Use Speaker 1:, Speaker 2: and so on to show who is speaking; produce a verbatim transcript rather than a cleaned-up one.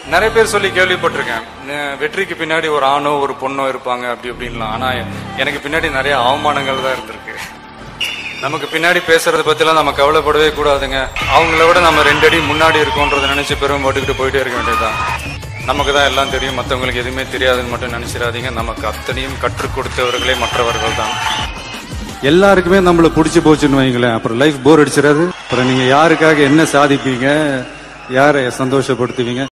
Speaker 1: நிறைய பேர் சொல்லி கேள்விப்பட்டிருக்கேன், வெற்றிக்கு பின்னாடி ஒரு ஆணோ ஒரு பொண்ணோ இருப்பாங்க அப்படி அப்படின்லாம். ஆனா எனக்கு பின்னாடி நிறைய அவமானங்கள் தான் இருந்திருக்கு. நமக்கு பின்னாடி பேசுறத பத்திலாம் நம்ம கவலைப்படவே கூடாதுங்க. அவங்கள விட நம்ம ரெண்டு அடி முன்னாடி இருக்கோன்றதை நினைச்சு பெரும் போட்டுக்கிட்டு போயிட்டே இருக்க வேண்டியதுதான். நமக்கு தான் எல்லாம் தெரியும், மற்றவங்களுக்கு எதுவுமே தெரியாதுன்னு மட்டும் நினைச்சிடாதீங்க. நமக்கு அத்தனையும் கற்றுக் கொடுத்தவர்களே மற்றவர்கள் தான்.
Speaker 2: எல்லாருக்குமே நம்மள பிடிச்சி போச்சுன்னு வைங்களேன், அப்புறம் லைஃப் போர் அடிச்சிடாது. அப்புறம் நீங்க யாருக்காக என்ன சாதிப்பீங்க, யாரை சந்தோஷப்படுத்துவீங்க?